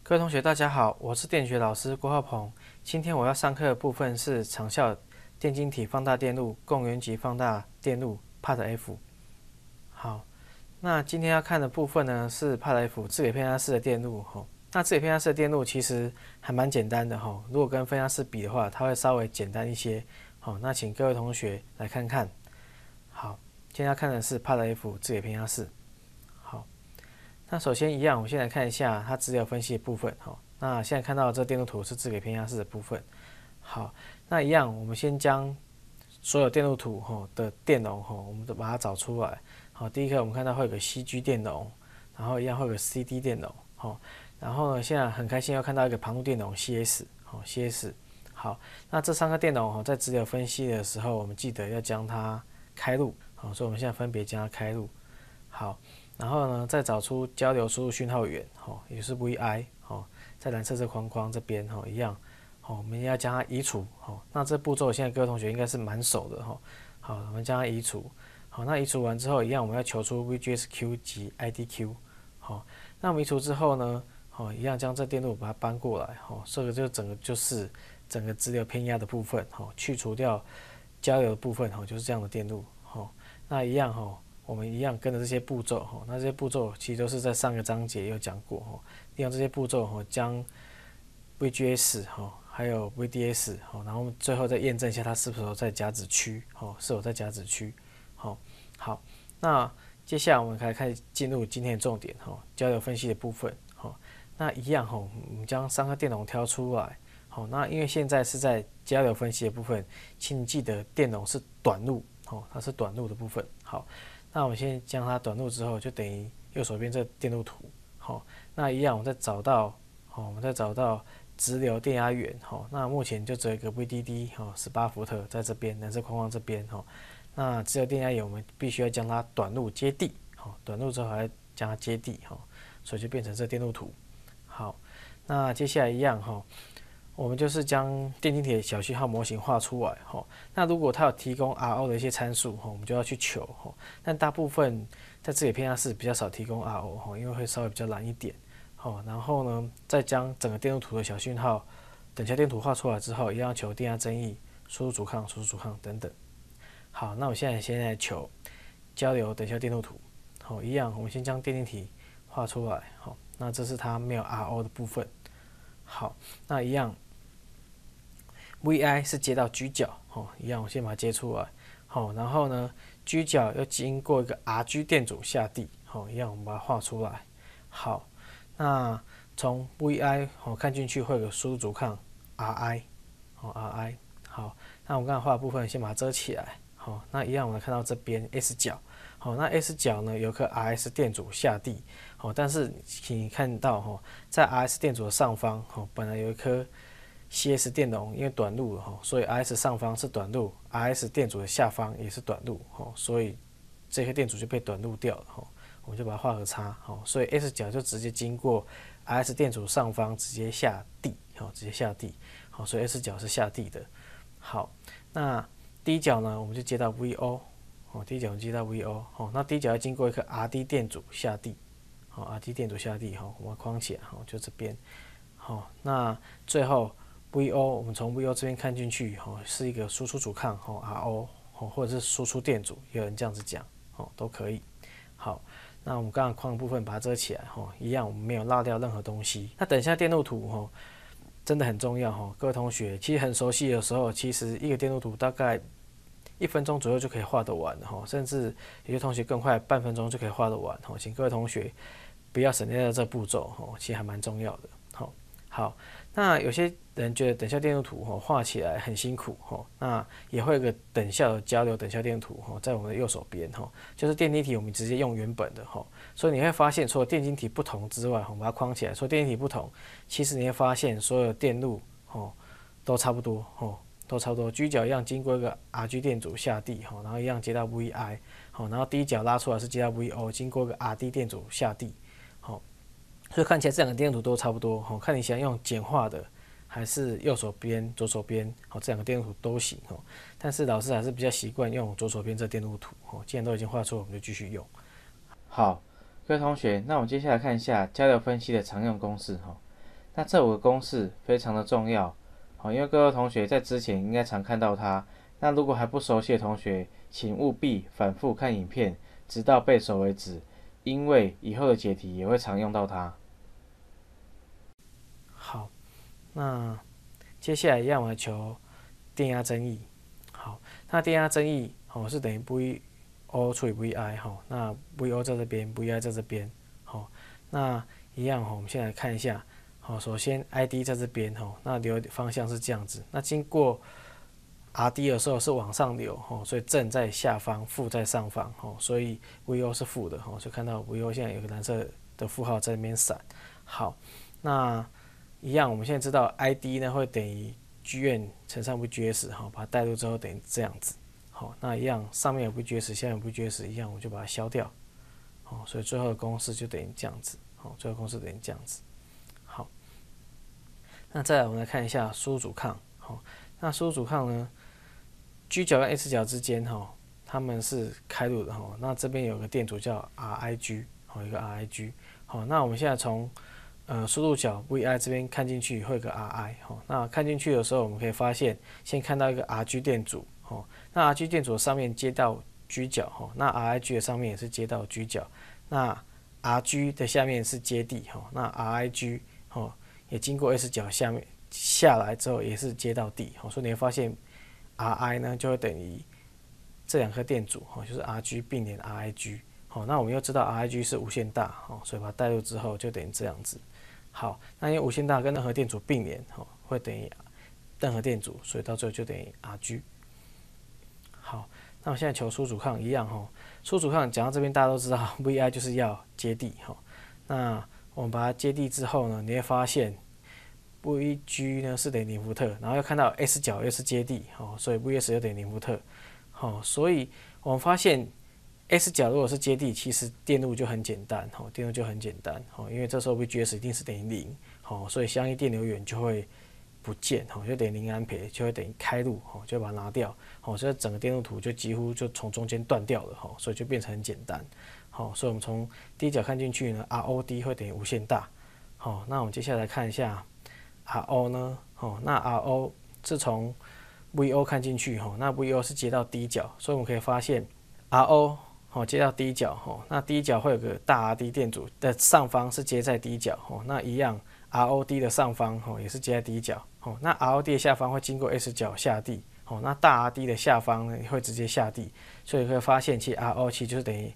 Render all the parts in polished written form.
各位同学，大家好，我是电学老师郭浩鹏。今天我要上课的部分是长效电晶体放大电路共源级放大电路 Part F。好，那今天要看的部分呢是 Part F 自给偏压式的电路。那自给偏压式的电路其实还蛮简单的。如果跟分压式比的话，它会稍微简单一些。那请各位同学来看看。好，今天要看的是 Part F 自给偏压式。好。那首先一样，我们先来看一下它资料分析的部分。那现在看到这电路图是自给偏压式的部分。好，那一样，我们先将所有电路图的电容我们都把它找出来。好，第一个我们看到会有个 CG 电容，然后一样会有个 CD 电容。然后呢，现在很开心又看到一个旁路电容 CS。好，那这三个电容在资料分析的时候，我们记得要将它开路。所以我们现在分别将它开路。好。然后呢，再找出交流输入讯号源，也就是 VI，在蓝色这框框这边，一样，我们要将它移除，那这步骤现在各位同学应该是蛮熟的，好，我们将它移除，好，那移除完之后，一样我们要求出 VGSQ 及 IDQ，那我们移除之后呢，一样将这电路把它搬过来，这个就就是整个直流偏压的部分，去除掉交流的部分，就是这样的电路，那一样，我们一样跟着这些步骤，那这些步骤其实都是在上个章节有讲过，利用这些步骤将 VGS 还有 VDS，然后最后再验证一下它是否在甲子区，是否在甲子区，好，那接下来我们开始进入今天的重点，交流分析的部分，那一样，我们将三个电容挑出来，那因为现在是在交流分析的部分，请你记得电容是短路，它是短路的部分，好。那我们先将它短路之后，就等于右手边这电路图。那一样我们再找到直流电压源。那目前就只有一个 VDD 18伏特在这边蓝色框框这边。那直流电压源我们必须要将它短路接地。短路之后还要将它接地。所以就变成这电路图。好，那接下来一样我们就是将电晶体的小讯号模型画出来，那如果它有提供 RO 的一些参数，我们就要去求，但大部分在自己偏压式比较少提供 RO，因为会稍微比较难一点，然后呢，再将整个电路图的小讯号等效电图画出来之后，一样求电压增益、输入阻抗等等。好，那我现在先来求交流等效电路图，一样，我们先将电晶体画出来，那这是它没有 RO 的部分。好，那一样。VI 是接到 G 角，一样我先把它接出来，然后呢 G 角又经过一个 RG 电阻下地，一样我们把它画出来。好，那从 VI 看进去会有个输入阻抗 RI，好，那我们刚才画的部分先把它遮起来，那一样我们看到这边 S 角，那 S 角呢有颗 RS 电阻下地，但是请看到在 RS 电阻的上方，本来有一颗CS 电容因为短路了，所以 RS 上方是短路 ，RS 电阻的下方也是短路，所以这颗电阻就被短路掉了，我们就把它画个叉，所以 S 角就直接经过 RS 电阻上方直接下地，直接下地，所以 S 角是下地的。好，那 D 角呢，我们就接到 VO，D 角接到 VO，那 D 角要经过一颗 RD 电阻下地，RD 电阻下地，我们框起来，就这边，那最后。VO 我们从 VO 这边看进去，是一个输出阻抗，RO，或者是输出电阻，有人这样子讲，都可以。好，那我们刚刚框的部分把它遮起来，一样我们没有落掉任何东西。那等一下电路图，真的很重要，各位同学其实很熟悉的时候，其实一个电路图大概1分钟左右就可以画得完，甚至有些同学更快，半分钟就可以画得完，请各位同学不要省略掉这步骤，其实还蛮重要的。好，那有些人觉得等效电路图画起来很辛苦，那也会有个等效的交流等效电路图在我们的右手边，就是电晶体我们直接用原本的，所以你会发现除了电晶体不同之外，我们把它框起来，除了电晶体不同，其实你会发现所有电路都差不多，G 角一样经过一个 RG 电阻下地，然后一样接到 VI，然后 D 角拉出来是接到 VO， 经过一个 RD 电阻下地。所以看起来这两个电路图都差不多，看你想用简化的，还是右手边、左手边，这两个电路图都行，但是老师还是比较习惯用左手边这电路图，既然都已经画出了，我们就继续用。好，各位同学，那我们接下来看一下交流分析的常用公式， 那这5个公式非常的重要，因为各位同学在之前应该常看到它。那如果还不熟悉的同学，请务必反复看影片，直到背熟为止，因为以后的解题也会常用到它。 好，那接下来一样我们求电压增益。好，那电压增益是等于 VO 除以 VI 那 VO 在这边 ，VI 在这边。好，那一样我们先来看一下。好，首先 ID 在这边那流方向是这样子。那经过 RD 的时候是往上流所以正在下方，负在上方所以 VO 是负的所以看到 VO 现在有个蓝色的负号在那边闪。好，那一样我们现在知道 ID 呢会等于 Gn 乘上 VGS 把它带入之后等于这样子。好，那一样上面有 VGS， 下面有 VGS， 一样我就把它消掉。所以最后的公式就等于这样子。最后公式等于这样子。好，那再来我们来看一下输入阻抗。那输入阻抗呢 ，G 角跟 S 角之间它们是开路的那这边有个电阻叫 RIG， 一个 RIG。好，那我们现在从输入角 VI 这边看进去会有个 RI。那看进去的时候，我们可以发现，先看到一个 RG 电阻。那 RG 电阻上面接到 G 角那 RIG 的上面也是接到 G 角。那 RG 的下面是接地那 RIG 也经过 S 角下面下来之后也是接到地所以你会发现 RI 呢就会等于这2颗电阻就是 RG 并联 RIG。那我们又知道 RIG 是无限大所以把它带入之后就等于这样子。好，那因为无限大跟任何电阻并联会等于任何电阻，所以到最后就等于 RG。好，那我现在求输阻抗一样输阻抗讲到这边大家都知道 VI 就是要接地那我们把它接地之后呢，你会发现 VG 呢是等于0伏特，然后又看到 S 角又是接地所以 VS 又等于0伏特所以我们发现 S 角如果是接地，其实电路就很简单电路就很简单因为这时候 VGS 一定是等于0所以相应电流源就会不见就等于0安培，就会等于开路就把它拿掉所以整个电路图就几乎就从中间断掉了所以就变成很简单所以我们从第一角看进去呢 ，ROD 会等于无限大那我们接下来看一下 RO 呢那 RO 是从 VO 看进去那 VO 是接到第一角，所以我们可以发现 RO接到第一角那第一角会有个大 RD 电阻的上方是接在第一角那一样 ROD 的上方也是接在第一角那 ROD 的下方会经过 S 角下地那大 RD 的下方呢会直接下地，所以可以发现其实 RO 其实就是等于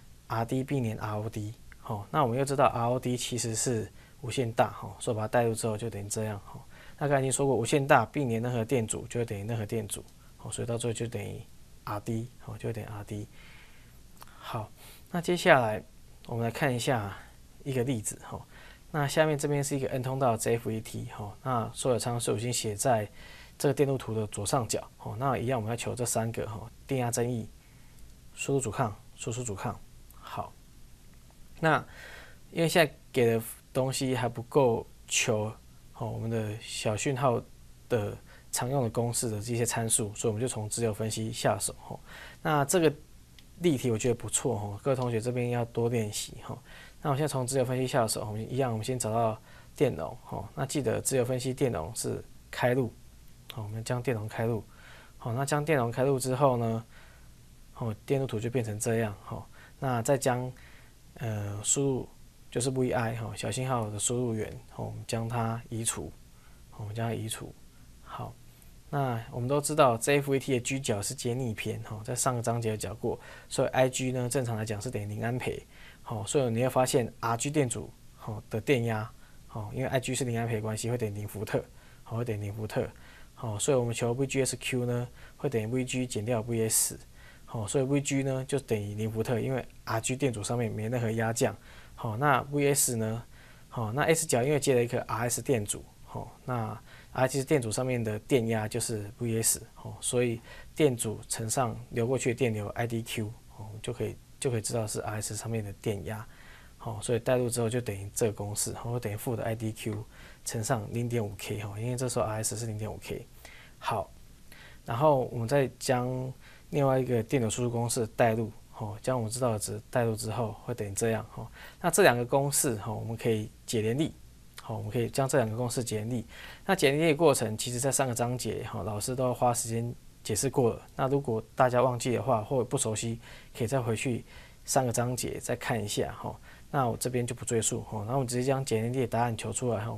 RD 并联 ROD。那我们又知道 ROD 其实是无限大所以把它带入之后就等于这样那刚才已经说过，无限大并联任何电阻就会等于任何电阻所以到最后就等于 RD 就会等于 RD。好，那接下来我们来看一下一个例子那下面这边是一个 N 通道 JFET 那所有参数已经写在这个电路图的左上角那一样我们要求这3个电压增益、输入阻抗、输出阻抗。好，那因为现在给的东西还不够求我们的小讯号的常用的公式的这些参数，所以我们就从直流分析下手那这个例题我觉得不错各位同学这边要多练习那我现在从直流分析下手，我们一样，我们先找到电容那记得直流分析电容是开路我们将电容开路那将电容开路之后呢电路图就变成这样那再将输入就是 VI 小信号的输入源我们将它移除好，那我们都知道 JFET 的 G 角是接逆偏在上个章节有讲过，所以 IG 呢正常来讲是等于0安培所以你会发现 RG 电阻的电压因为 IG 是0安培的关系会等于0伏特会等于0伏特所以我们求 VGSQ 呢会等于 VG 减掉 VS所以 VG 呢就等于0伏特，因为 RG 电阻上面没任何压降那 VS 呢那 S 角因为接了一颗 RS 电阻那 RS 电阻上面的电压就是 VS 所以电阻乘上流过去的电流 IDQ 就可以知道是 RS 上面的电压所以带入之后就等于这个公式等于负的 IDQ 乘上 0.5K 因为这时候 RS 是 0.5K。 好，然后我们再将另外一个电流输出公式带入将我们知道的值带入之后会等于这样那这2个公式我们可以解联立我们可以将这两个公式简历。那简历的过程，其实在上个章节老师都花时间解释过了。那如果大家忘记的话，或者不熟悉，可以再回去上个章节再看一下那我这边就不赘述然后我们直接将简历的答案求出来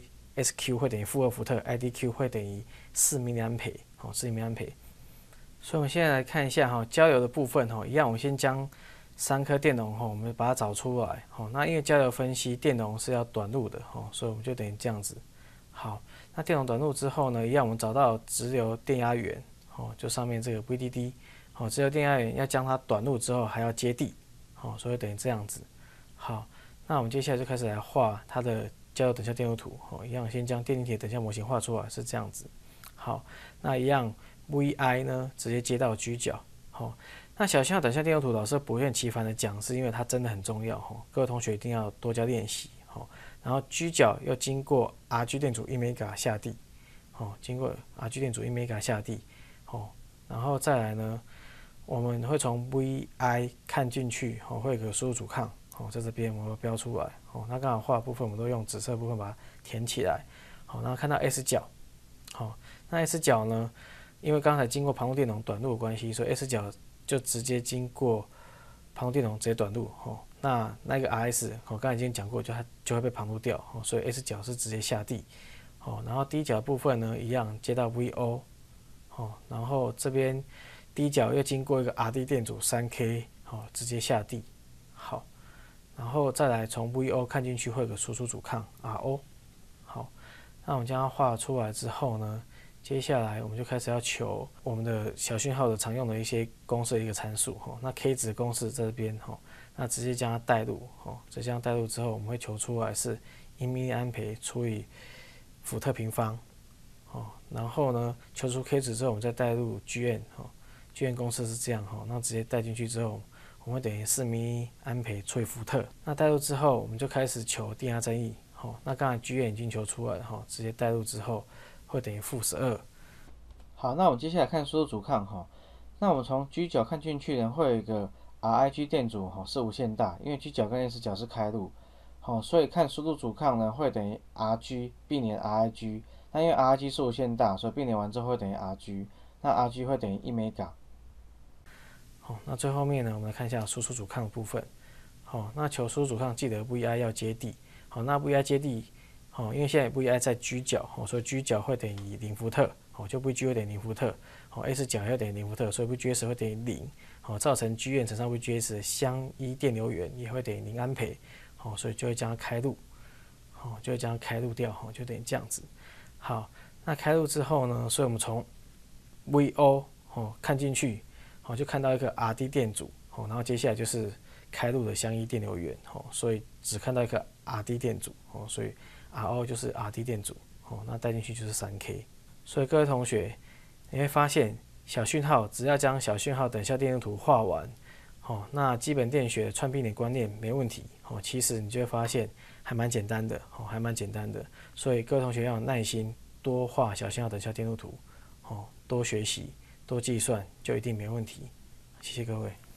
VGSQ 会等于负2伏特 ，IDQ 会等于4明安培4明安培。所以我们现在来看一下交流的部分一样，我们先将3颗电容我们把它找出来那因为交流分析电容是要短路的所以我们就等于这样子。好，那电容短路之后呢，一样我们找到直流电压源就上面这个 VDD 直流电压源要将它短路之后还要接地所以等于这样子。好，那我们接下来就开始来画它的交流等效电路图一样先将电晶体的等效模型画出来是这样子。好，那一样 VI 呢直接接到 G 角那小信号等效电路图老师不厌其烦的讲，是因为它真的很重要各位同学一定要多加练习然后 G 角又经过 Rg 电阻1 mega 下地经过 Rg 电阻1 mega 下地然后再来呢，我们会从 VI 看进去会有个输入阻抗在这边我们标出来那刚好画的部分我们都用紫色部分把它填起来然后看到 S 角那 S 角呢，因为刚才经过旁路电容短路的关系，所以 S 角就直接经过旁路电容直接短路那个 RS 我刚才已经讲过，它就会被旁路掉所以 S 角是直接下地然后 D 角的部分呢，一样接到 VO然后这边 D 角又经过一个 RD 电阻 3K 直接下地。好，然后再来从 VO 看进去会有个输出阻抗 RO。好，那我们将它画出来之后呢，接下来我们就开始要求我们的小讯号的常用的一些公式的一个参数那 K 值公式在这边那直接将它带入直接将它带入之后，我们会求出来是1明安培除以伏特平方然后呢求出 K 值之后，我们再带入 GN 公式是这样那直接带进去之后，我们会等于4明安培除以伏特。那带入之后，我们就开始求电压增益那刚才 GN 已经求出来了直接带入之后会等于-12。 好，那我们接下来看输入阻抗那我们从 G 角看进去呢，会有一个 RIG 电阻是无限大，因为 G 角跟 S 角是开路所以看输入阻抗呢会等于 RG 并联 RIG。那因为 RG 是无限大，所以并联完之后会等于 RG， 那 RG 会等于1 mega。 那最后面呢，我们来看一下输出阻抗的部分那求输出阻抗记得 VI 要接地那 VI 接地因为现在 VI 在 G 角所以 G 角会等于0伏特就 VG 会等于0伏特S 角要等于0伏特，所以 VGS 会等于0造成 GN 乘上 VGS 的相依电流源也会等于0安培所以就会将它开路就会将它开路掉就等于这样子。好，那开路之后呢，所以我们从 VO 看进去就看到一个 RD 电阻然后接下来就是开路的相依电流源所以只看到一个 RD 电阻所以 RO 就是 RD 电阻那带进去就是 3K。 所以各位同学你会发现小讯号只要将小讯号等效电路图画完那基本电学串并联观念没问题其实你就会发现还蛮简单的还蛮简单的。所以各位同学要有耐心，多画小讯号等效电路图多学习多计算就一定没问题。谢谢各位。